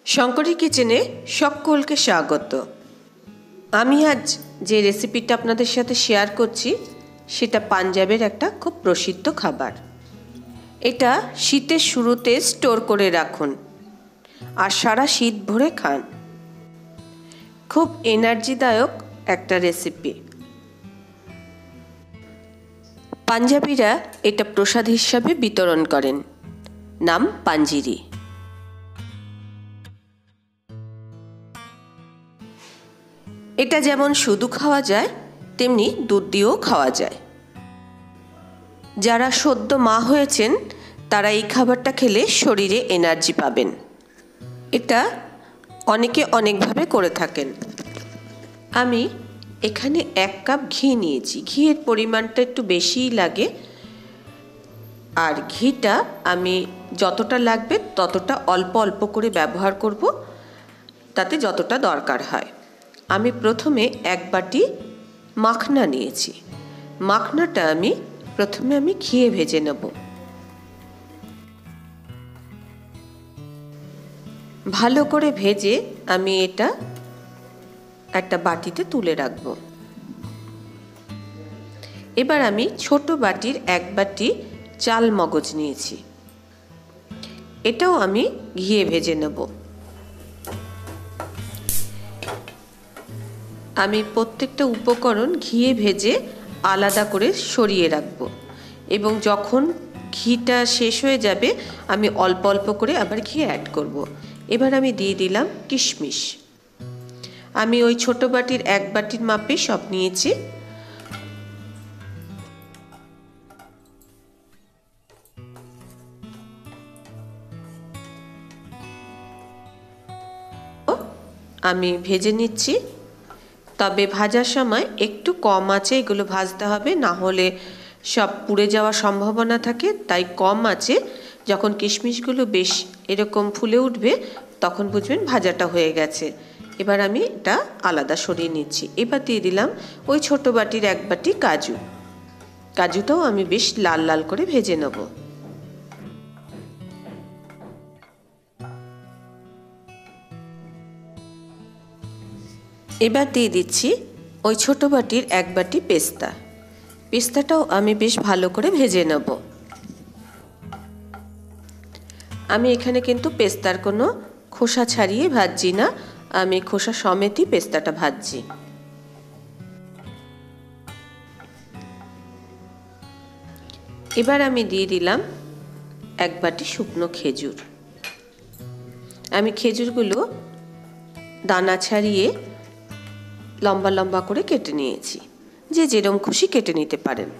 শঙ্করী কিচেনে সকলকে স্বাগত। আমি আজ যে রেসিপিটা আপনাদের সাথে শেয়ার করছি সেটা পাঞ্জাবের একটা খুব প্রসিদ্ধ খাবার। এটা শীতের শুরুতে স্টোর করে রাখুন আর সারা শীত ভরে খান। খুব এনার্জিদায়ক একটা রেসিপি। পাঞ্জাবিরা এটা প্রসাদ হিসাবে বিতরণ করেন, নাম পাঞ্জিরি। এটা যেমন শুধু খাওয়া যায় তেমনি দুধ দিয়েও খাওয়া যায়। যারা সদ্য মা হয়েছেন তারা এই খাবারটা খেলে শরীরে এনার্জি পাবেন। এটা অনেকে অনেকভাবে করে থাকেন। আমি এখানে 1 কাপ ঘি নিয়েছি। ঘিয়ের পরিমাণটা একটু বেশিই লাগে, আর ঘিটা আমি যতটা লাগবে ততটা অল্প অল্প করে ব্যবহার করব, তাতে যতটা দরকার হয়। আমি প্রথমে 1 বাটি মাখনা নিয়েছি। মাখনাটা প্রথমে ঘিয়ে ভেজে নেব। ভালো করে ভেজে আমি এটা একটা বাটিতে তুলে রাখব। এবার আমি ছোট বাটির 1 বাটি চাল মগজ নিয়েছি। এটাও আমি ঘিয়ে ভেজে নেব। আমি প্রত্যেকটা উপকরণ ঘিয়ে ভেজে আলাদা করে সরিয়ে রাখব, এবং যখন ঘিটা শেষ হয়ে যাবে আমি অল্প অল্প করে আবার ঘি অ্যাড করব। এবার আমি দিয়ে দিলাম কিশমিশ। আমি ওই ছোট বাটির 1 বাটির মাপে সব নিয়েছি। আমি ভেজে নিচ্ছি, তবে ভাজার সময় একটু কম আঁচে এগুলো ভাজতে হবে, না হলে সব পুড়ে যাওয়ার সম্ভাবনা থাকে। তাই কম আঁচে যখন কিশমিশগুলো বেশ এরকম ফুলে উঠবে তখন বুঝবেন ভাজাটা হয়ে গেছে। এবার আমি এটা আলাদা সরিয়ে নিচ্ছি। এবার দিয়ে দিলাম ওই ছোট বাটির 1 বাটি কাজু। কাজুটাও আমি বেশ লাল লাল করে ভেজে নেব। এবার দিয়ে দিচ্ছি ওই ছোট বাটির 1 বাটি পেস্তা। পেস্তাটাও আমি বেশ ভালো করে ভেজে নেব। আমি এখানে কিন্তু পেস্তার কোনো খোসা ছাড়িয়ে ভাজছি না, আমি খোসা সমেতই পেস্তাটা ভাজছি। এবার আমি দিয়ে দিলাম 1 বাটি শুকনো খেজুর। আমি খেজুরগুলো দানা ছাড়িয়ে লম্বা লম্বা করে কেটে নিয়েছি। যে যেরকম খুশি কেটে নিতে পারেন।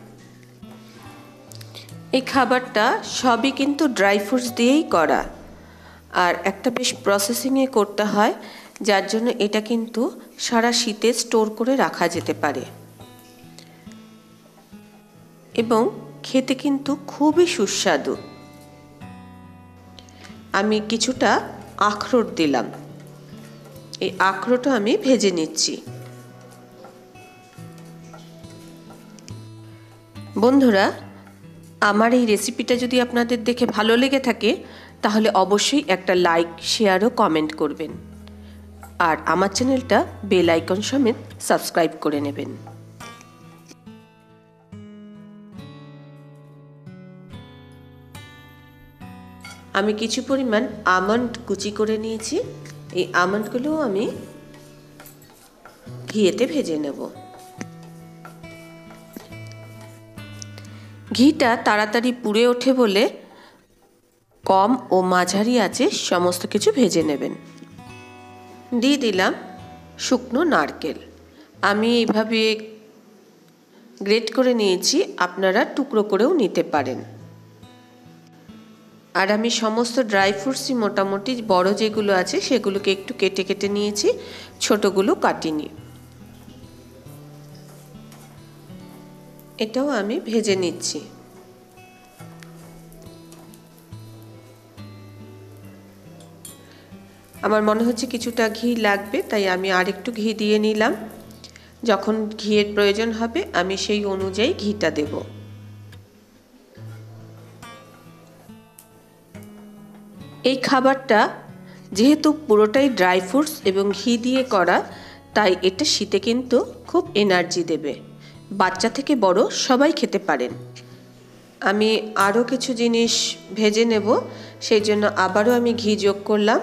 এই খাবারটা সবই কিন্তু ড্রাই ফ্রুটস দিয়েই করা, আর একটা বেশ প্রসেসিংয়ে করতে হয়, যার জন্য এটা কিন্তু সারা শীতে স্টোর করে রাখা যেতে পারে, এবং খেতে কিন্তু খুবই সুস্বাদু। আমি কিছুটা আখরোট দিলাম। এই আখরোটও আমি ভেজে নিচ্ছি। বন্ধুরা, আমার এই রেসিপিটা যদি আপনাদের দেখে ভালো লেগে থাকে তাহলে অবশ্যই একটা লাইক, শেয়ার ও কমেন্ট করবেন, আর আমার চ্যানেলটা বেল আইকন সমেত সাবস্ক্রাইব করে নেবেন। আমি কিছু পরিমাণ আমন্ড কুচি করে নিয়েছি। এই আমন্ডগুলো আমি ঘিয়েতে ভেজে নেব। ঘিটা তাড়াতাড়ি পুড়ে ওঠে বলে কম ও মাঝারি আঁচে সমস্ত কিছু ভেজে নেবেন। দিয়ে দিলাম শুকনো নারকেল। আমি এইভাবে গ্রেট করে নিয়েছি, আপনারা টুকরো করেও নিতে পারেন। আর আমি সমস্ত ড্রাই ফ্রুটসই মোটামুটি বড় যেগুলো আছে সেগুলোকে একটু কেটে কেটে নিয়েছি, ছোটগুলো কাটিনি। এটাও আমি ভেজে নিচ্ছি। আমার মনে হচ্ছে কিছুটা ঘি লাগবে, তাই আমি আরেকটু ঘি দিয়ে নিলাম। যখন ঘিয়ের প্রয়োজন হবে আমি সেই অনুযায়ী ঘিটা দেব। এই খাবারটা যেহেতু পুরোটাই ড্রাই ফ্রুটস এবং ঘি দিয়ে করা, তাই এটা শীতে কিন্তু খুব এনার্জি দেবে। বাচ্চা থেকে বড় সবাই খেতে পারেন। আমি আরও কিছু জিনিস ভেজে নেব, সেই জন্য আবারও আমি ঘি যোগ করলাম।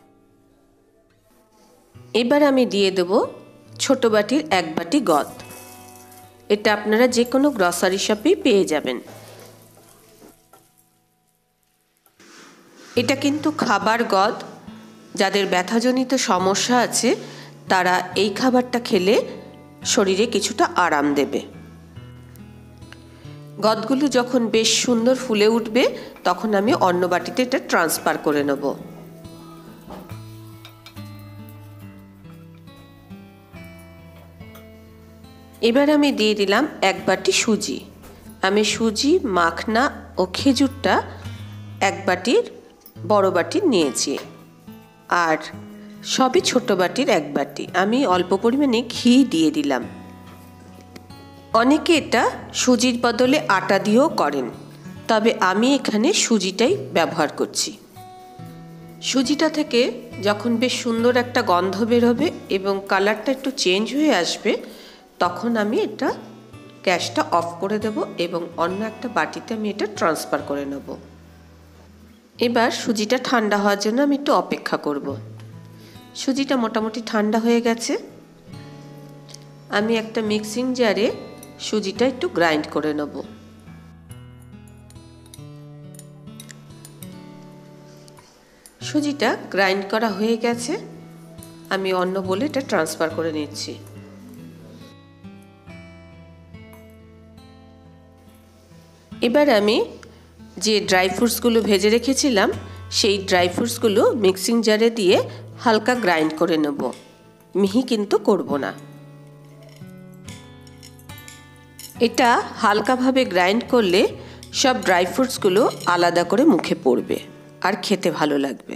এবার আমি দিয়ে দেব ছোট বাটির 1 বাটি গদ। এটা আপনারা যে কোনো গ্রসারি শপেই পেয়ে যাবেন। এটা কিন্তু খাবার গদ। যাদের ব্যথাজনিত সমস্যা আছে তারা এই খাবারটা খেলে শরীরে কিছুটা আরাম দেবে। গদগুলো যখন বেশ সুন্দর ফুলে উঠবে তখন আমি অন্য বাটিতে এটা ট্রান্সফার করে নেব। এবার আমি দিয়ে দিলাম 1 বাটি সুজি। আমি সুজি, মাখনা ও খেজুরটা 1 বাটির বড় বাটি নিয়েছি, আর সবই ছোট বাটির 1 বাটি। আমি অল্প পরিমাণে ঘি দিয়ে দিলাম। অনেকে এটা সুজির বদলে আটা দিয়েও করেন, তবে আমি এখানে সুজিটাই ব্যবহার করছি। সুজিটা থেকে যখন বেশ সুন্দর একটা গন্ধ বেরোবে এবং কালারটা একটু চেঞ্জ হয়ে আসবে, তখন আমি এটা গ্যাসটা অফ করে দেব এবং অন্য একটা বাটিতে আমি এটা ট্রান্সফার করে নেব। এবার সুজিটা ঠান্ডা হওয়ার জন্য আমি একটু অপেক্ষা করব। সুজিটা মোটামুটি ঠান্ডা হয়ে গেছে। আমি একটা মিক্সিং জারে সুজিটা একটু গ্রাইন্ড করে নেব। সুজিটা গ্রাইন্ড করা হয়ে গেছে, আমি অন্য বলে এটা ট্রান্সফার করে নিচ্ছি। এবার আমি যে ড্রাই ফ্রুটসগুলো ভেজে রেখেছিলাম সেই ড্রাই ফ্রুটসগুলো মিক্সিং জারে দিয়ে হালকা গ্রাইন্ড করে নেব, মিহি কিন্তু করব না। এটা হালকাভাবে গ্রাইন্ড করলে সব ড্রাই ফ্রুটসগুলো আলাদা করে মুখে পড়বে আর খেতে ভালো লাগবে।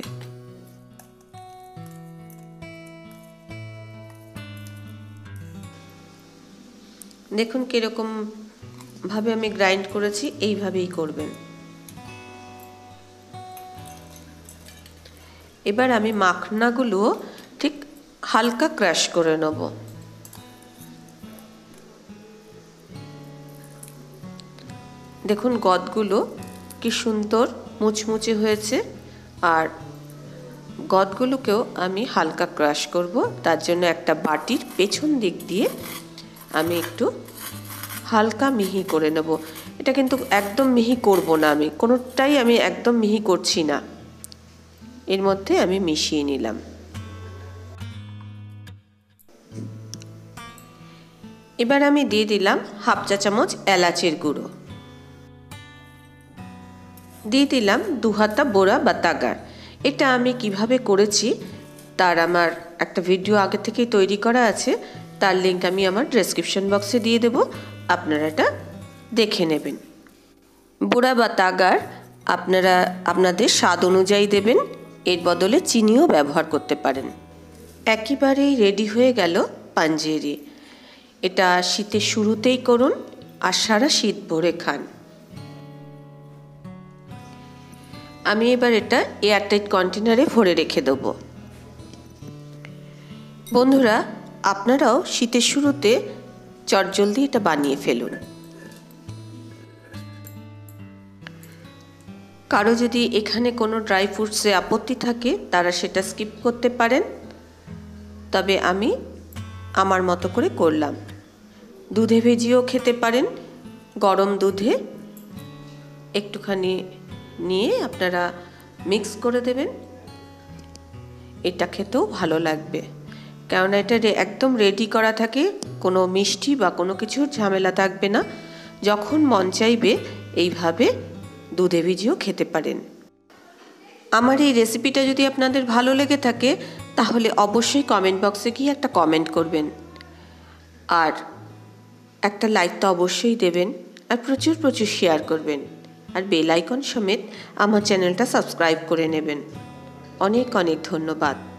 দেখুন কিরকম ভাবে আমি গ্রাইন্ড করেছি, এইভাবেই করবেন। এবার আমি মাখনাগুলো ঠিক হালকা ক্রাশ করে নেব। দেখুন গদগুলো কি সুন্দর মুচমুচে হয়েছে, আর গদগুলোকেও আমি হালকা ক্রাশ করব। তার জন্য একটা বাটির পেছন দিক দিয়ে আমি একটু হালকা মিহি করে নেব। এটা কিন্তু একদম মিহি করব না, আমি কোনোটাই আমি একদম মিহি করছি না। এর মধ্যে আমি মিশিয়ে নিলাম। এবার আমি দিয়ে দিলাম 1/2 চা চামচ এলাচের গুঁড়ো, দিয়ে দিলাম 2 হাতা বোরা বা তাগার। এটা আমি কিভাবে করেছি তার আমার একটা ভিডিও আগে থেকেই তৈরি করা আছে, তার লিঙ্ক আমি আমার ডেসক্রিপশন বক্সে দিয়ে দেব, আপনারা এটা দেখে নেবেন। বোরা বা তাগার আপনারা আপনাদের স্বাদ অনুযায়ী দেবেন, এর বদলে চিনিও ব্যবহার করতে পারেন। একেবারেই রেডি হয়ে গেল পাঞ্জেরি। এটা শীতের শুরুতেই করুন আর সারা শীত ভরে খান। আমি এবার এটা এয়ারটাইট কন্টেনারে ভরে রেখে দেব। বন্ধুরা, আপনারাও শীতের শুরুতে চটজলদি এটা বানিয়ে ফেলুন। কারো যদি এখানে কোনো ড্রাই ফ্রুটসে আপত্তি থাকে তারা সেটা স্কিপ করতে পারেন, তবে আমি আমার মতো করে করলাম। দুধে ভেজিয়েও খেতে পারেন, গরম দুধে একটুখানি নিয়ে আপনারা মিক্স করে দেবেন, এটা খেতেও ভালো লাগবে। কেননা এটা একদম রেডি করা থাকে, কোনো মিষ্টি বা কোনো কিছুর ঝামেলা থাকবে না। যখন মন চাইবে এইভাবে দুধে ভিজিয়েও খেতে পারেন। আমার এই রেসিপিটা যদি আপনাদের ভালো লেগে থাকে তাহলে অবশ্যই কমেন্ট বক্সে গিয়ে একটা কমেন্ট করবেন, আর একটা লাইক তো অবশ্যই দেবেন, আর প্রচুর প্রচুর শেয়ার করবেন, আর বেল আইকন সমেত আমার চ্যানেলটা সাবস্ক্রাইব করে নেবেন। অনেক অনেক ধন্যবাদ।